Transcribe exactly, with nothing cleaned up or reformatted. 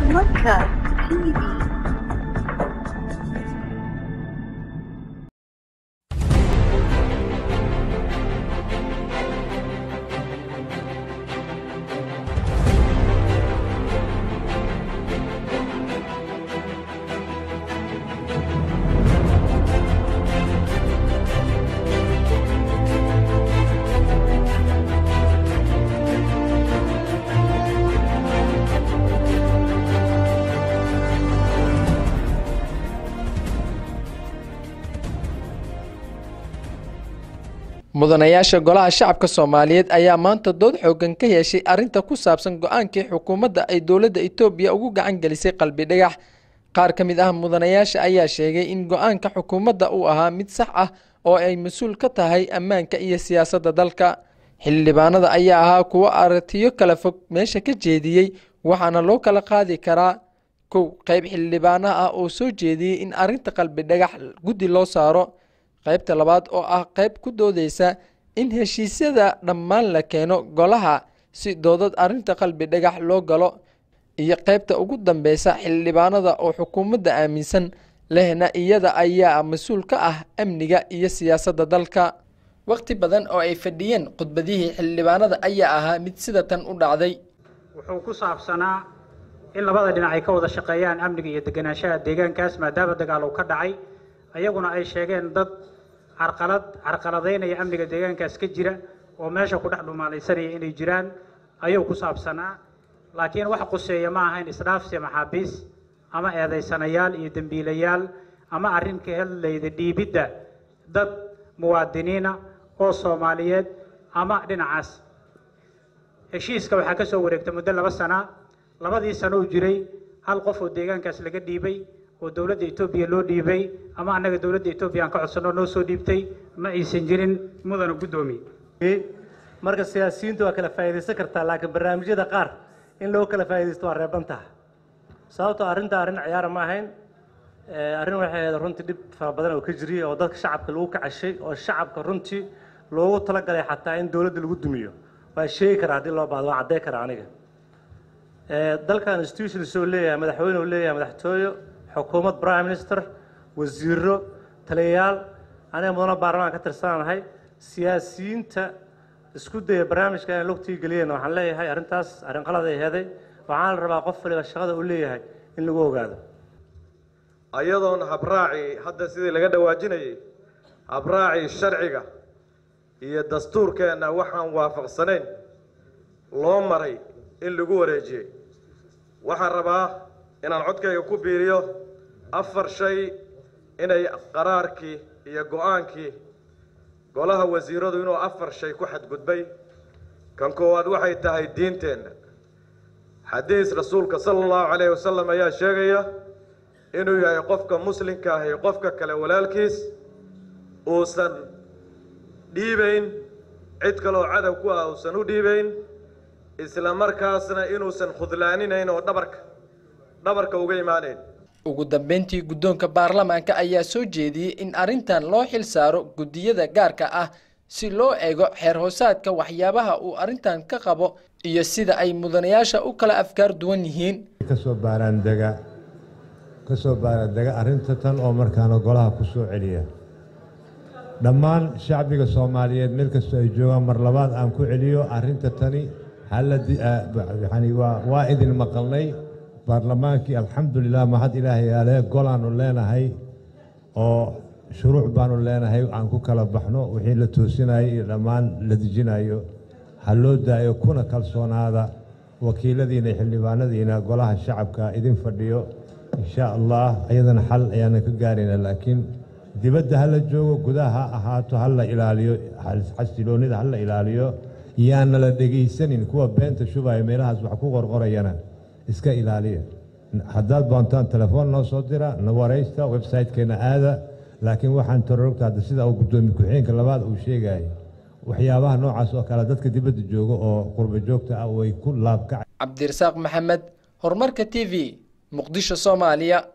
هرمونكاست تي في. mudanayaasha golaha shacabka Soomaaliyeed ayaa maanta dood xoogan ka yeeshay arinta ku saabsan go'aankii xukuumadda ay dowladda Itoobiya ugu gacan gelisay qalbi dhagax. qaar ka mid ah mudanayaasha ayaa sheegay in go'aanka xukuumadda uu ahaa mid sax ah oo ay mas'uul ka tahay ammaanka iyo siyaasadda dalka. xildhibaanada ayaa ahaa kuwa aragtiyo kala fog meesha ka jeediyay, waxaana loo kala qaadi karaa kow qayb xildhibaanaha ah oo soo jeediyay in arinta qalbi dhagax guddi loo saaro, qaybta labaad oo ah qayb ku doodaysa in heshiisyada dhammaan la keeno golaha si doodad arinta qalbi dhagax loo galo, iyo qaybta ugu dambeysa xildhibaanada oo xukuumadda aaminsan lehna iyada ayaa mas'uul ka ah amniga iyo siyaasadda dalka. waqti badan oo ay fadhiyeen khudbadihii xildhibaanada ayaa ahaa mid sida tan u dhacday. wuxuu ku saabsanaa in labada dhinac ay ka wada shaqeeyaan amniga iyo deganaanshaha deegaankaas maadaama dagaal uu ka dhacay, ayaguna ay sheegeen dad carqalad carqaladeynaya amniga deegaankaas ka jira oo meesha ku dhex dhumaalaysanaya inay jiraan ayuu ku saabsanaa. laakiin wax quseeya ma ahayn isdhaafsi maxaabiis ama eedaysanayaal iyo dembiilayaal ama arrin ka hadlayda dhiibidda dad muwaadiniina oo Soomaaliyeed ama dhinacaas. heshiiska waxaa ka soo wareegtay muddo laba sana labadii sano uu jiray hal qof oo deegaankaas laga dhiibay oo dowladda Itoobiya loo dhiibay ama anaga dowladda Itoobiya aan ka codsano noo soo dhiibtay ma aysan jirin mudana gudoomiye. marka siyaasiyiintu waa kala faa'iideysan kartaa, laakiin barnaamijyada qaar in loo kala faa'iideysto waa reeban tahay. sababtoo arrinta arrin ciyaar ma ahayn, arrin waxay ahayd runtii dhib fara badan oo ka jiray oo dadka shacabka lagu kacashay oo shacabka runtii loogu talagalay xataa in dowladda lagu dumiyo. waa sheegi karaa haddii loo baahdo, waa cadday karaa aniga. dalkan institution soo leeyahay madaxweyne uu leeyahay madaxtooyo, xukuumad, prime minister, wasiiro, taliyayaal, aniga mudana baarlamaanka ka tirsanahay. siyaasiyiinta isku daya barnaamijka in lugtii geliyeen waxaan leeyahay arrintaas arrin qalad ay heeday. waxaan la rabaa qof waliba shaqada uu leeyahay in lagu ogaado, ayadoon habraaci hadda sidii laga dhawaajinayay habraaci sharciga iyo dastuurkeena waxaan waafaqsanayn loo maray in lagu wareejiyay. waxaan rabaa inaan codkayga ku biiriyo afar shay inay qaraarkii iyo go'aankii golaha wasiiradu inuu afar shay ku xadgudbay. kan koowaad waxay tahay diinteenna. xadiis rasuulka sala allahu calayhi wasallam ayaa sheegaya inuu yahay qofka muslimka ah iyo qofka kale walaalkiis uusan dhiibayn cid kaloo cadow ku ah uusan u dhiibayn, isla markaasna inuusan khudlaaninayn oo dhabarka dhabarka uga imaanayn. ugu dambeyntii guddoonka baarlamaanka ayaa soo jeediyey in arrintan loo xil saaro guddiyada gaarka ah si loo eego xeer hoosaadka waxyaabaha uu arrintan ka qabo iyo sida ay mudanayaasha u kala afkaar duwan yihiin. kasoo baaraandega kasoo baaraandega arrinta tan oo markaana golaha ku soo celiya dhammaan shacbiga Soomaaliyeed meel kastoo ay joogaan. mar labaad aan ku celiyo arrinta tani haladi yani waa waa idin maqalnay baarlamaankii alxamdulilah mahad ilaahay yaale golaanu leenahay oo shuruuc baanu leenahay aan ku kala baxno wixii la toosinayay iyo dhammaan la dejinayo ha loo daayo kuna kalsoonaada wakiiladiina xildhibaanadiina golaha shacabka idin fadhiyo insha Allah ayadana xal ayaan ka gaarina. laakiin dibadda hala joogo gudaha ahaato hala ilaaliyo xasiloonida hala ilaaliyo yaana la dhegeysanin kuwa beenta shubaya meelahaas wax ku qorqorayana iska ilaaliya. haddaad doontaan telefoon noo soo dira na waraysta website-keena aada. laakiin waxaan tarorogta hadda sida uu gudoomiye ku-xigeenka labaad uu sheegay waxyaabaha noocaas oo kale dadka dibadda jooga oo qurba joogta ah way ku laabkacay. cabdirasaaq maxamed, horumarka T V, muqdisho, Soomaaliya.